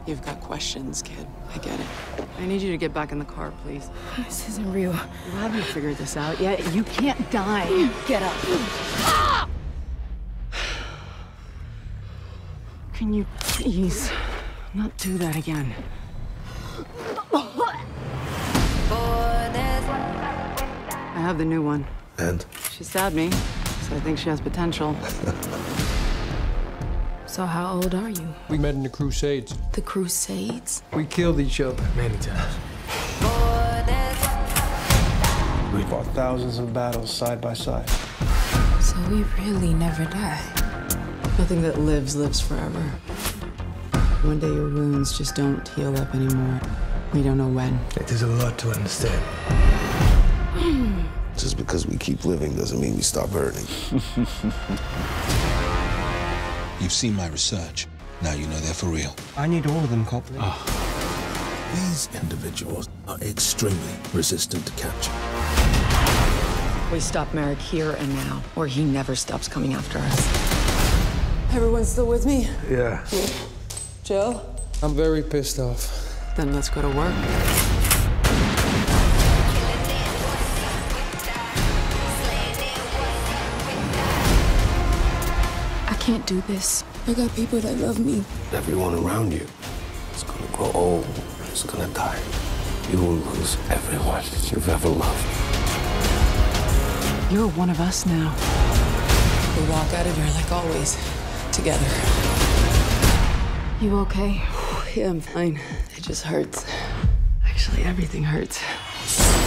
You've got questions, kid. I get it. I need you to get back in the car, please. This isn't real. You haven't figured this out yet. You can't die. Get up. Can you please not do that again? I have the new one. And? She stabbed me, so I think she has potential. So how old are you? We met in the Crusades. The Crusades? We killed each other many times. We fought thousands of battles side by side. So we really never die. Nothing that lives forever. One day your wounds just don't heal up anymore. We don't know when. It is a lot to understand. Just because we keep living doesn't mean we stop hurting. You've seen my research. Now you know they're for real. I need all of them, Copley. These individuals are extremely resistant to capture. We stop Merrick here and now, or he never stops coming after us. Everyone still with me? Yeah. Joe? I'm very pissed off. Then let's go to work. I can't do this. I got people that love me. Everyone around you is gonna grow old, is gonna die. You will lose everyone you've ever loved. You're one of us now. We walk out of here like always, together. You okay? Yeah, I'm fine. It just hurts. Actually, everything hurts.